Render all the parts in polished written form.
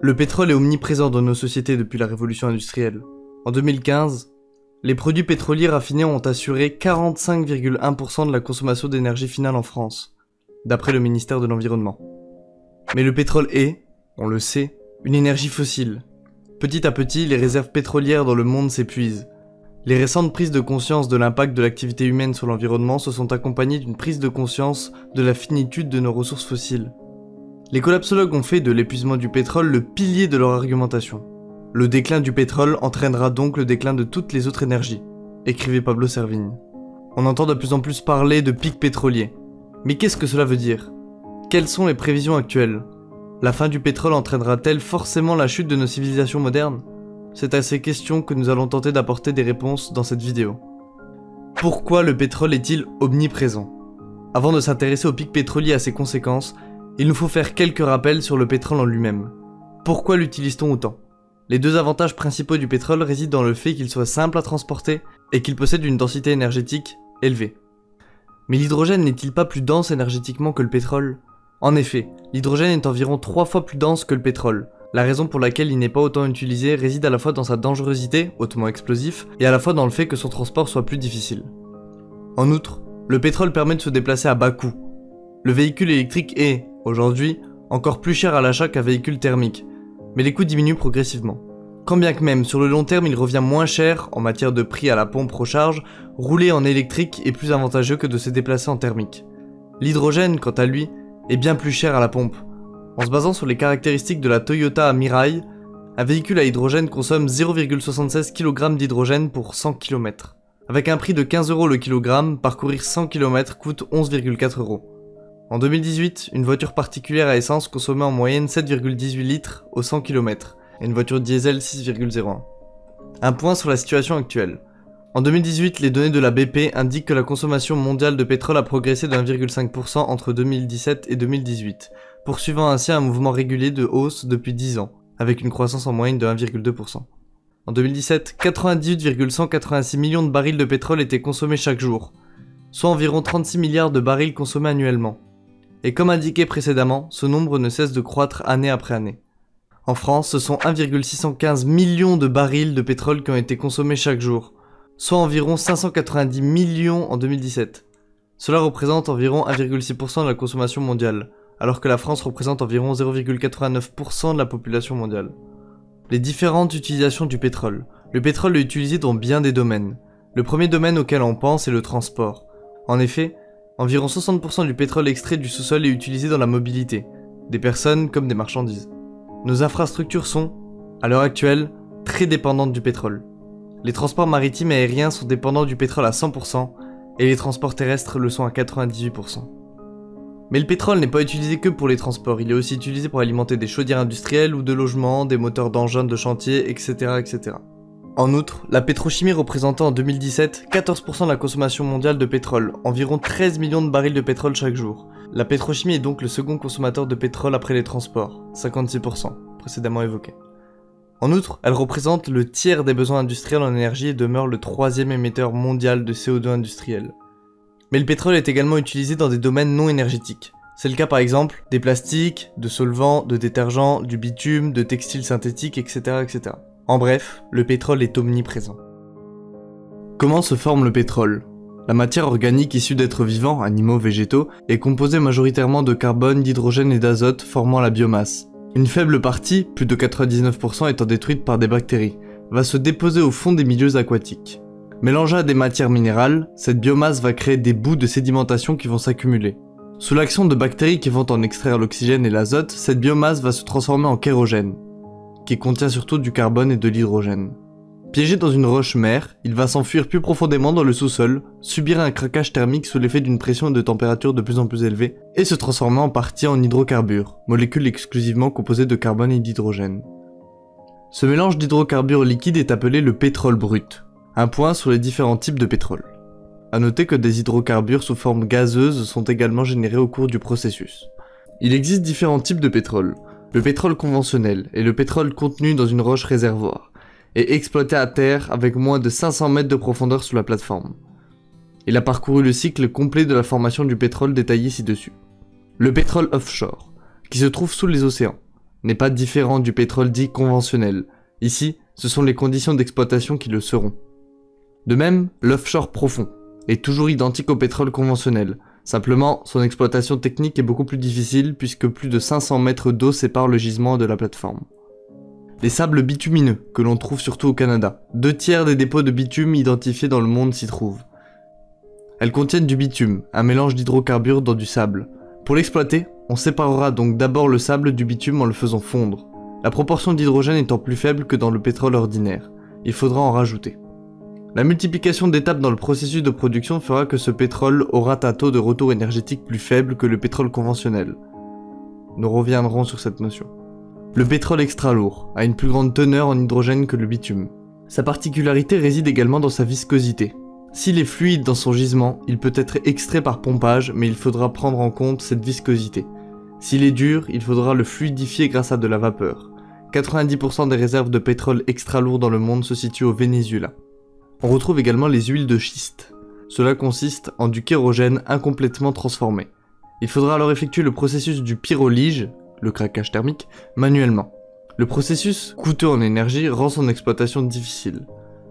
Le pétrole est omniprésent dans nos sociétés depuis la révolution industrielle. En 2015, les produits pétroliers raffinés ont assuré 45,1% de la consommation d'énergie finale en France, d'après le ministère de l'Environnement. Mais le pétrole est, on le sait, une énergie fossile. Petit à petit, les réserves pétrolières dans le monde s'épuisent. Les récentes prises de conscience de l'impact de l'activité humaine sur l'environnement se sont accompagnées d'une prise de conscience de la finitude de nos ressources fossiles. Les collapsologues ont fait de l'épuisement du pétrole le pilier de leur argumentation. Le déclin du pétrole entraînera donc le déclin de toutes les autres énergies, écrivait Pablo Servigne. On entend de plus en plus parler de pic pétrolier. Mais qu'est-ce que cela veut dire? Quelles sont les prévisions actuelles? La fin du pétrole entraînera-t-elle forcément la chute de nos civilisations modernes? C'est à ces questions que nous allons tenter d'apporter des réponses dans cette vidéo. Pourquoi le pétrole est-il omniprésent? Avant de s'intéresser au pic pétrolier et à ses conséquences, il nous faut faire quelques rappels sur le pétrole en lui-même. Pourquoi l'utilise-t-on autant? Les deux avantages principaux du pétrole résident dans le fait qu'il soit simple à transporter et qu'il possède une densité énergétique élevée. Mais l'hydrogène n'est-il pas plus dense énergétiquement que le pétrole? En effet, l'hydrogène est environ 3 fois plus dense que le pétrole. La raison pour laquelle il n'est pas autant utilisé réside à la fois dans sa dangerosité, hautement explosif, et à la fois dans le fait que son transport soit plus difficile. En outre, le pétrole permet de se déplacer à bas coût. Le véhicule électrique est, aujourd'hui, encore plus cher à l'achat qu'un véhicule thermique, mais les coûts diminuent progressivement. Quand bien que même, sur le long terme, il revient moins cher, en matière de prix à la pompe recharge, rouler en électrique est plus avantageux que de se déplacer en thermique. L'hydrogène, quant à lui, est bien plus cher à la pompe. En se basant sur les caractéristiques de la Toyota Mirai, un véhicule à hydrogène consomme 0,76 kg d'hydrogène pour 100 km. Avec un prix de 15 € le kilogramme, parcourir 100 km coûte 11,4 €. En 2018, une voiture particulière à essence consommait en moyenne 7,18 litres au 100 km, et une voiture diesel 6,01. Un point sur la situation actuelle. En 2018, les données de la BP indiquent que la consommation mondiale de pétrole a progressé de 1,5% entre 2017 et 2018, poursuivant ainsi un mouvement régulier de hausse depuis 10 ans, avec une croissance en moyenne de 1,2%. En 2017, 98,186 millions de barils de pétrole étaient consommés chaque jour, soit environ 36 milliards de barils consommés annuellement. Et comme indiqué précédemment, ce nombre ne cesse de croître année après année. En France, ce sont 1,615 millions de barils de pétrole qui ont été consommés chaque jour, soit environ 590 millions en 2017. Cela représente environ 1,6% de la consommation mondiale, alors que la France représente environ 0,89% de la population mondiale. Les différentes utilisations du pétrole. Le pétrole est utilisé dans bien des domaines. Le premier domaine auquel on pense est le transport. En effet, environ 60% du pétrole extrait du sous-sol est utilisé dans la mobilité, des personnes comme des marchandises. Nos infrastructures sont, à l'heure actuelle, très dépendantes du pétrole. Les transports maritimes et aériens sont dépendants du pétrole à 100%, et les transports terrestres le sont à 98%. Mais le pétrole n'est pas utilisé que pour les transports, il est aussi utilisé pour alimenter des chaudières industrielles ou de logements, des moteurs d'engins de chantier, etc., etc. En outre, la pétrochimie représentait en 2017 14% de la consommation mondiale de pétrole, environ 13 millions de barils de pétrole chaque jour. La pétrochimie est donc le second consommateur de pétrole après les transports, 56%, précédemment évoqué. En outre, elle représente le tiers des besoins industriels en énergie et demeure le troisième émetteur mondial de CO2 industriel. Mais le pétrole est également utilisé dans des domaines non énergétiques. C'est le cas par exemple des plastiques, de solvants, de détergents, du bitume, de textiles synthétiques, etc., etc. En bref, le pétrole est omniprésent. Comment se forme le pétrole? La matière organique issue d'êtres vivants, animaux, végétaux, est composée majoritairement de carbone, d'hydrogène et d'azote formant la biomasse. Une faible partie, plus de 99% étant détruite par des bactéries, va se déposer au fond des milieux aquatiques. Mélangée à des matières minérales, cette biomasse va créer des bouts de sédimentation qui vont s'accumuler. Sous l'action de bactéries qui vont en extraire l'oxygène et l'azote, cette biomasse va se transformer en kérogène, qui contient surtout du carbone et de l'hydrogène. Piégé dans une roche-mère, il va s'enfuir plus profondément dans le sous-sol, subir un craquage thermique sous l'effet d'une pression et de température de plus en plus élevée, et se transformer en partie en hydrocarbures, molécules exclusivement composées de carbone et d'hydrogène. Ce mélange d'hydrocarbures liquides est appelé le pétrole brut. Un point sur les différents types de pétrole. A noter que des hydrocarbures sous forme gazeuse sont également générés au cours du processus. Il existe différents types de pétrole. Le pétrole conventionnel est le pétrole contenu dans une roche réservoir et exploité à terre avec moins de 500 mètres de profondeur sous la plateforme. Il a parcouru le cycle complet de la formation du pétrole détaillé ci-dessus. Le pétrole offshore, qui se trouve sous les océans. n'est pas différent du pétrole dit conventionnel. Ici, ce sont les conditions d'exploitation qui le seront. De même, l'offshore profond est toujours identique au pétrole conventionnel. Simplement, son exploitation technique est beaucoup plus difficile puisque plus de 500 mètres d'eau séparent le gisement de la plateforme. Les sables bitumineux, que l'on trouve surtout au Canada. 2/3 des dépôts de bitume identifiés dans le monde s'y trouvent. Elles contiennent du bitume, un mélange d'hydrocarbures dans du sable. Pour l'exploiter, on séparera donc d'abord le sable du bitume en le faisant fondre. La proportion d'hydrogène étant plus faible que dans le pétrole ordinaire. Il faudra en rajouter. La multiplication d'étapes dans le processus de production fera que ce pétrole aura un taux de retour énergétique plus faible que le pétrole conventionnel. Nous reviendrons sur cette notion. Le pétrole extra lourd a une plus grande teneur en hydrogène que le bitume. Sa particularité réside également dans sa viscosité. S'il est fluide dans son gisement, il peut être extrait par pompage, mais il faudra prendre en compte cette viscosité. S'il est dur, il faudra le fluidifier grâce à de la vapeur. 90% des réserves de pétrole extra lourd dans le monde se situent au Venezuela. On retrouve également les huiles de schiste. Cela consiste en du kérogène incomplètement transformé. Il faudra alors effectuer le processus du pyrolyge, le craquage thermique, manuellement. Le processus, coûteux en énergie, rend son exploitation difficile.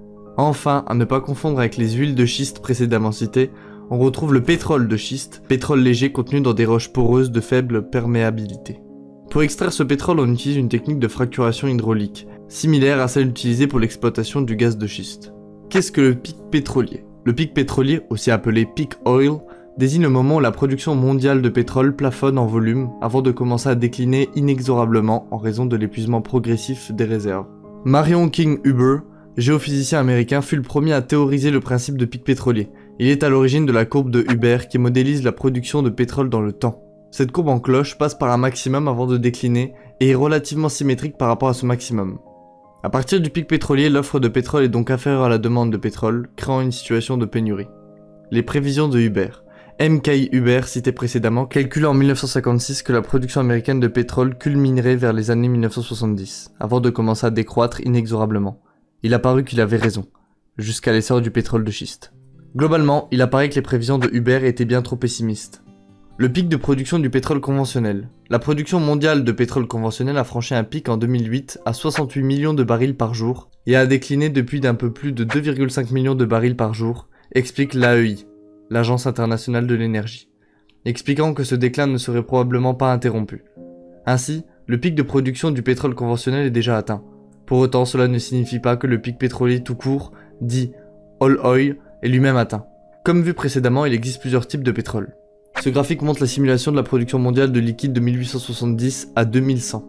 Enfin, à ne pas confondre avec les huiles de schiste précédemment citées, on retrouve le pétrole de schiste, pétrole léger contenu dans des roches poreuses de faible perméabilité. Pour extraire ce pétrole, on utilise une technique de fracturation hydraulique, similaire à celle utilisée pour l'exploitation du gaz de schiste. Qu'est-ce que le pic pétrolier? Le pic pétrolier, aussi appelé peak oil, désigne le moment où la production mondiale de pétrole plafonne en volume avant de commencer à décliner inexorablement en raison de l'épuisement progressif des réserves. Marion King Huber, géophysicien américain, fut le premier à théoriser le principe de pic pétrolier. Il est à l'origine de la courbe de Huber qui modélise la production de pétrole dans le temps. Cette courbe en cloche passe par un maximum avant de décliner et est relativement symétrique par rapport à ce maximum. À partir du pic pétrolier, l'offre de pétrole est donc inférieure à la demande de pétrole, créant une situation de pénurie. Les prévisions de Huber. M.K. Huber, cité précédemment, calcula en 1956 que la production américaine de pétrole culminerait vers les années 1970, avant de commencer à décroître inexorablement. Il apparut qu'il avait raison, jusqu'à l'essor du pétrole de schiste. Globalement, il apparaît que les prévisions de Huber étaient bien trop pessimistes. Le pic de production du pétrole conventionnel. La production mondiale de pétrole conventionnel a franchi un pic en 2008 à 68 millions de barils par jour et a décliné depuis d'un peu plus de 2,5 millions de barils par jour, explique l'AEI, l'Agence internationale de l'énergie, expliquant que ce déclin ne serait probablement pas interrompu. Ainsi, le pic de production du pétrole conventionnel est déjà atteint. Pour autant, cela ne signifie pas que le pic pétrolier tout court, dit all oil, est lui-même atteint. Comme vu précédemment, il existe plusieurs types de pétrole. Ce graphique montre la simulation de la production mondiale de liquide de 1870 à 2100.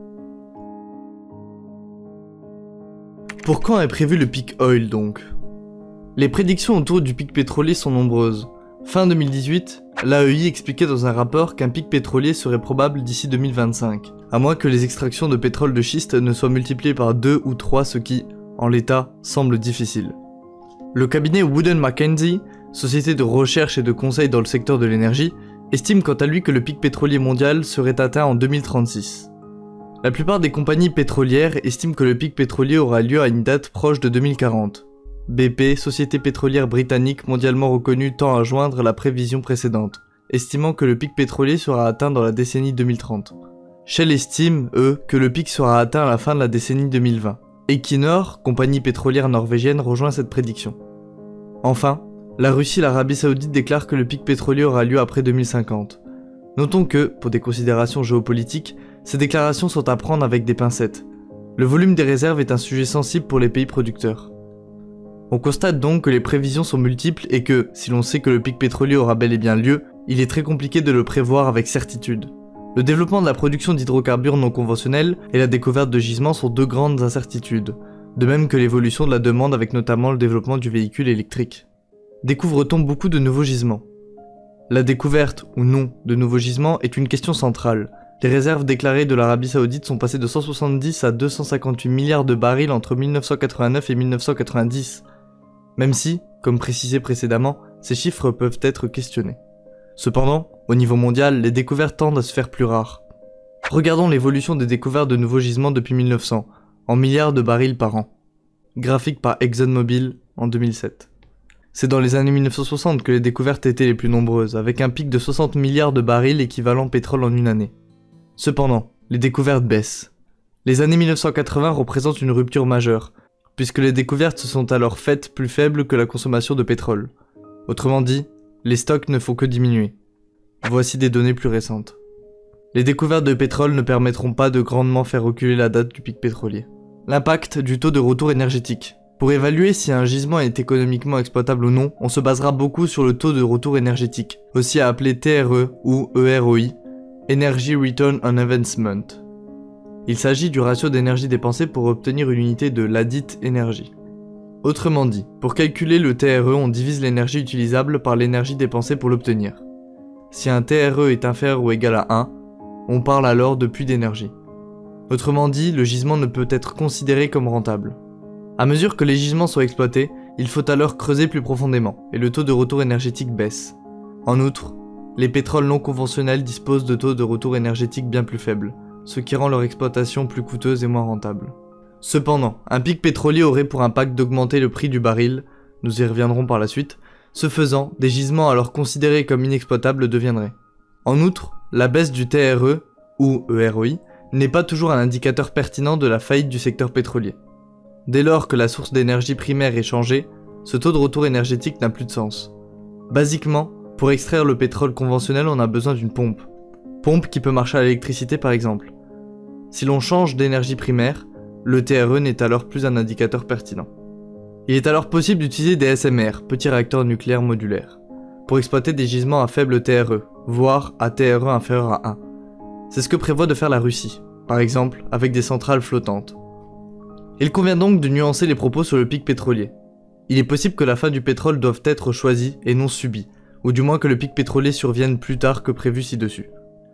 Pour quand est prévu le pic oil donc? Les prédictions autour du pic pétrolier sont nombreuses. Fin 2018, l'AEI expliquait dans un rapport qu'un pic pétrolier serait probable d'ici 2025, à moins que les extractions de pétrole de schiste ne soient multipliées par 2 ou 3, ce qui, en l'état, semble difficile. Le cabinet Wood Mackenzie, société de recherche et de conseil dans le secteur de l'énergie, estime quant à lui que le pic pétrolier mondial serait atteint en 2036. La plupart des compagnies pétrolières estiment que le pic pétrolier aura lieu à une date proche de 2040. BP, société pétrolière britannique mondialement reconnue, tend à joindre la prévision précédente, estimant que le pic pétrolier sera atteint dans la décennie 2030. Shell estime, eux, que le pic sera atteint à la fin de la décennie 2020. Equinor, compagnie pétrolière norvégienne, rejoint cette prédiction. Enfin, la Russie et l'Arabie Saoudite déclarent que le pic pétrolier aura lieu après 2050. Notons que, pour des considérations géopolitiques, ces déclarations sont à prendre avec des pincettes. Le volume des réserves est un sujet sensible pour les pays producteurs. On constate donc que les prévisions sont multiples et que, si l'on sait que le pic pétrolier aura bel et bien lieu, il est très compliqué de le prévoir avec certitude. Le développement de la production d'hydrocarbures non conventionnels et la découverte de gisements sont deux grandes incertitudes, de même que l'évolution de la demande avec notamment le développement du véhicule électrique. Découvre-t-on beaucoup de nouveaux gisements? La découverte, ou non, de nouveaux gisements est une question centrale. Les réserves déclarées de l'Arabie Saoudite sont passées de 170 à 258 milliards de barils entre 1989 et 1990. Même si, comme précisé précédemment, ces chiffres peuvent être questionnés. Cependant, au niveau mondial, les découvertes tendent à se faire plus rares. Regardons l'évolution des découvertes de nouveaux gisements depuis 1900, en milliards de barils par an. Graphique par ExxonMobil en 2007. C'est dans les années 1960 que les découvertes étaient les plus nombreuses, avec un pic de 60 milliards de barils équivalent pétrole en une année. Cependant, les découvertes baissent. Les années 1980 représentent une rupture majeure, puisque les découvertes se sont alors faites plus faibles que la consommation de pétrole. Autrement dit, les stocks ne font que diminuer. Voici des données plus récentes. Les découvertes de pétrole ne permettront pas de grandement faire reculer la date du pic pétrolier. L'impact du taux de retour énergétique. Pour évaluer si un gisement est économiquement exploitable ou non, on se basera beaucoup sur le taux de retour énergétique, aussi appelé TRE ou EROI, Energy Return on Investment. Il s'agit du ratio d'énergie dépensée pour obtenir une unité de ladite énergie. Autrement dit, pour calculer le TRE, on divise l'énergie utilisable par l'énergie dépensée pour l'obtenir. Si un TRE est inférieur ou égal à 1, on parle alors de puits d'énergie. Autrement dit, le gisement ne peut être considéré comme rentable. À mesure que les gisements sont exploités, il faut alors creuser plus profondément, et le taux de retour énergétique baisse. En outre, les pétroles non conventionnels disposent de taux de retour énergétique bien plus faibles, ce qui rend leur exploitation plus coûteuse et moins rentable. Cependant, un pic pétrolier aurait pour impact d'augmenter le prix du baril, nous y reviendrons par la suite. Ce faisant, des gisements alors considérés comme inexploitables deviendraient. En outre, la baisse du TRE, ou EROI, n'est pas toujours un indicateur pertinent de la faillite du secteur pétrolier. Dès lors que la source d'énergie primaire est changée, ce taux de retour énergétique n'a plus de sens. Basiquement, pour extraire le pétrole conventionnel, on a besoin d'une pompe. Pompe qui peut marcher à l'électricité par exemple. Si l'on change d'énergie primaire, le TRE n'est alors plus un indicateur pertinent. Il est alors possible d'utiliser des SMR, petits réacteurs nucléaires modulaires, pour exploiter des gisements à faible TRE, voire à TRE inférieur à 1. C'est ce que prévoit de faire la Russie, par exemple avec des centrales flottantes. Il convient donc de nuancer les propos sur le pic pétrolier. Il est possible que la fin du pétrole doive être choisie et non subie, ou du moins que le pic pétrolier survienne plus tard que prévu ci-dessus.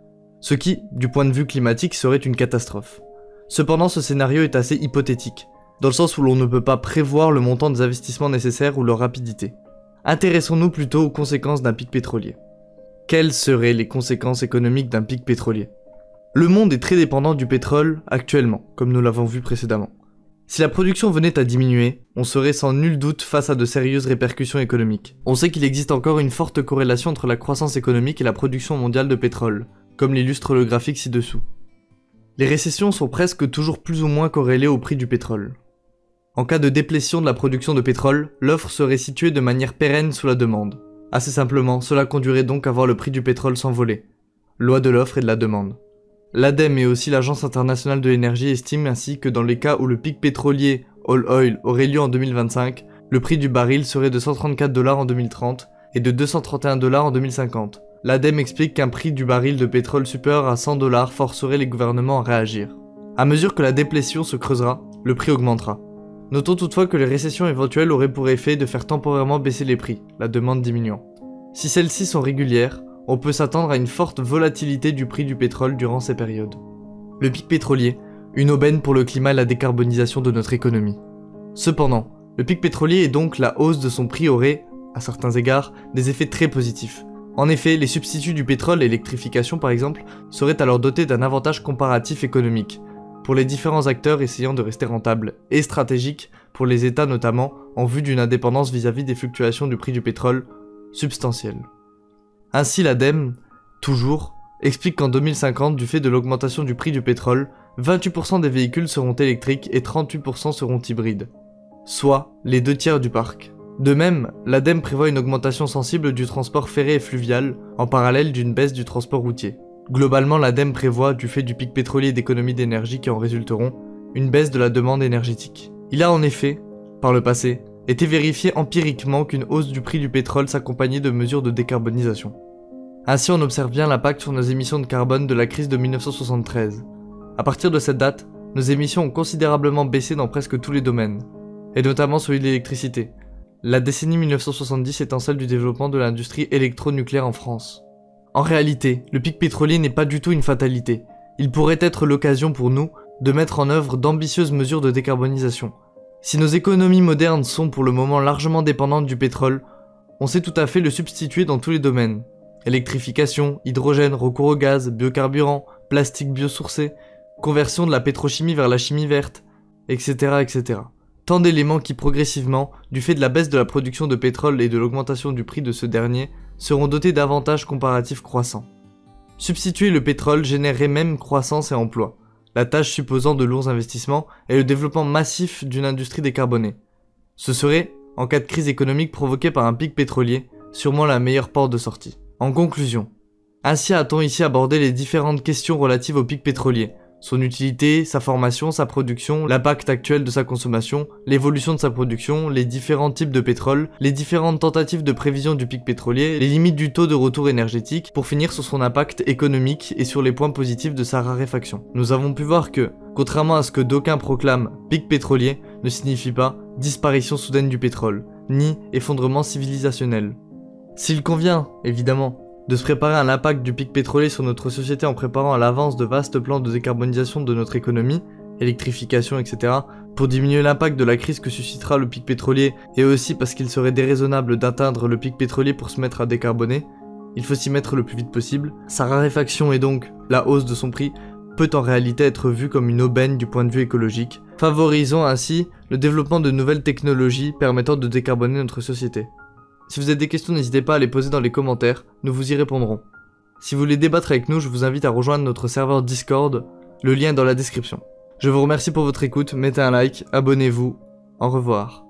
Ce qui, du point de vue climatique, serait une catastrophe. Cependant, ce scénario est assez hypothétique, dans le sens où l'on ne peut pas prévoir le montant des investissements nécessaires ou leur rapidité. Intéressons-nous plutôt aux conséquences d'un pic pétrolier. Quelles seraient les conséquences économiques d'un pic pétrolier ? Le monde est très dépendant du pétrole actuellement, comme nous l'avons vu précédemment. Si la production venait à diminuer, on serait sans nul doute face à de sérieuses répercussions économiques. On sait qu'il existe encore une forte corrélation entre la croissance économique et la production mondiale de pétrole, comme l'illustre le graphique ci-dessous. Les récessions sont presque toujours plus ou moins corrélées au prix du pétrole. En cas de déplétion de la production de pétrole, l'offre serait située de manière pérenne sous la demande. Assez simplement, cela conduirait donc à voir le prix du pétrole s'envoler. Loi de l'offre et de la demande. L'ADEME et aussi l'Agence internationale de l'énergie estiment ainsi que dans les cas où le pic pétrolier All Oil aurait lieu en 2025, le prix du baril serait de 134 $ en 2030 et de 231 $ en 2050. L'ADEME explique qu'un prix du baril de pétrole supérieur à 100 $ forcerait les gouvernements à réagir. À mesure que la déplétion se creusera, le prix augmentera. Notons toutefois que les récessions éventuelles auraient pour effet de faire temporairement baisser les prix, la demande diminuant. Si celles-ci sont régulières, on peut s'attendre à une forte volatilité du prix du pétrole durant ces périodes. Le pic pétrolier, une aubaine pour le climat et la décarbonisation de notre économie. Cependant, le pic pétrolier et donc la hausse de son prix aurait, à certains égards, des effets très positifs. En effet, les substituts du pétrole, l'électrification par exemple, seraient alors dotés d'un avantage comparatif économique, pour les différents acteurs essayant de rester rentables, et stratégiques pour les États notamment, en vue d'une indépendance vis-à-vis des fluctuations du prix du pétrole substantielles. Ainsi l'ADEME, toujours, explique qu'en 2050, du fait de l'augmentation du prix du pétrole, 28% des véhicules seront électriques et 38% seront hybrides, soit les 2/3 du parc. De même, l'ADEME prévoit une augmentation sensible du transport ferré et fluvial, en parallèle d'une baisse du transport routier. Globalement, l'ADEME prévoit, du fait du pic pétrolier et d'économies d'énergie qui en résulteront, une baisse de la demande énergétique. Il a en effet, par le passé, été vérifié empiriquement qu'une hausse du prix du pétrole s'accompagnait de mesures de décarbonisation. Ainsi, on observe bien l'impact sur nos émissions de carbone de la crise de 1973. À partir de cette date, nos émissions ont considérablement baissé dans presque tous les domaines, et notamment celui de l'électricité, la décennie 1970 étant celle du développement de l'industrie électronucléaire en France. En réalité, le pic pétrolier n'est pas du tout une fatalité. Il pourrait être l'occasion pour nous de mettre en œuvre d'ambitieuses mesures de décarbonisation. Si nos économies modernes sont pour le moment largement dépendantes du pétrole, on sait tout à fait le substituer dans tous les domaines. Électrification, hydrogène, recours au gaz, biocarburant, plastique biosourcé, conversion de la pétrochimie vers la chimie verte, etc. etc. Tant d'éléments qui progressivement, du fait de la baisse de la production de pétrole et de l'augmentation du prix de ce dernier, seront dotés d'avantages comparatifs croissants. Substituer le pétrole générerait même croissance et emploi, la tâche supposant de lourds investissements et le développement massif d'une industrie décarbonée. Ce serait, en cas de crise économique provoquée par un pic pétrolier, sûrement la meilleure porte de sortie. En conclusion, ainsi a-t-on ici abordé les différentes questions relatives au pic pétrolier, son utilité, sa formation, sa production, l'impact actuel de sa consommation, l'évolution de sa production, les différents types de pétrole, les différentes tentatives de prévision du pic pétrolier, les limites du taux de retour énergétique, pour finir sur son impact économique et sur les points positifs de sa raréfaction. Nous avons pu voir que, contrairement à ce que d'aucuns proclament, pic pétrolier ne signifie pas disparition soudaine du pétrole, ni effondrement civilisationnel. S'il convient, évidemment, de se préparer à l'impact du pic pétrolier sur notre société en préparant à l'avance de vastes plans de décarbonisation de notre économie, électrification, etc., pour diminuer l'impact de la crise que suscitera le pic pétrolier et aussi parce qu'il serait déraisonnable d'atteindre le pic pétrolier pour se mettre à décarboner, il faut s'y mettre le plus vite possible. Sa raréfaction et donc la hausse de son prix peut en réalité être vue comme une aubaine du point de vue écologique, favorisant ainsi le développement de nouvelles technologies permettant de décarboner notre société. Si vous avez des questions, n'hésitez pas à les poser dans les commentaires, nous vous y répondrons. Si vous voulez débattre avec nous, je vous invite à rejoindre notre serveur Discord, le lien est dans la description. Je vous remercie pour votre écoute, mettez un like, abonnez-vous, au revoir.